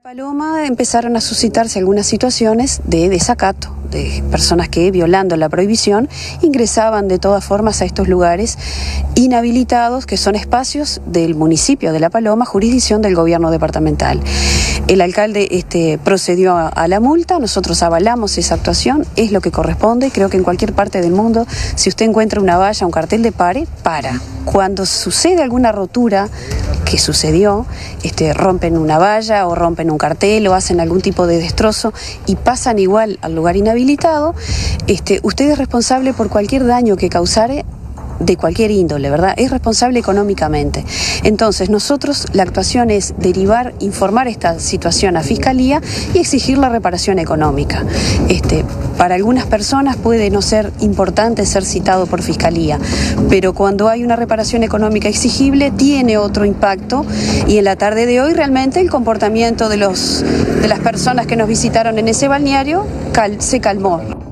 Paloma empezaron a suscitarse algunas situaciones de desacato, de personas que, violando la prohibición, ingresaban de todas formas a estos lugares inhabilitados, que son espacios del municipio de La Paloma, jurisdicción del gobierno departamental. El alcalde procedió a la multa, nosotros avalamos esa actuación, es lo que corresponde. Creo que en cualquier parte del mundo, si usted encuentra una valla, un cartel de pare, para. Cuando sucede alguna rotura, que sucedió, rompen una valla o rompen un cartel o hacen algún tipo de destrozo y pasan igual al lugar inhabilitado, usted es responsable por cualquier daño que causare, de cualquier índole, ¿verdad? Es responsable económicamente. Entonces, nosotros, la actuación es derivar, informar esta situación a Fiscalía y exigir la reparación económica. Para algunas personas puede no ser importante ser citado por Fiscalía, pero cuando hay una reparación económica exigible, tiene otro impacto, y en la tarde de hoy realmente el comportamiento de las personas que nos visitaron en ese balneario se calmó.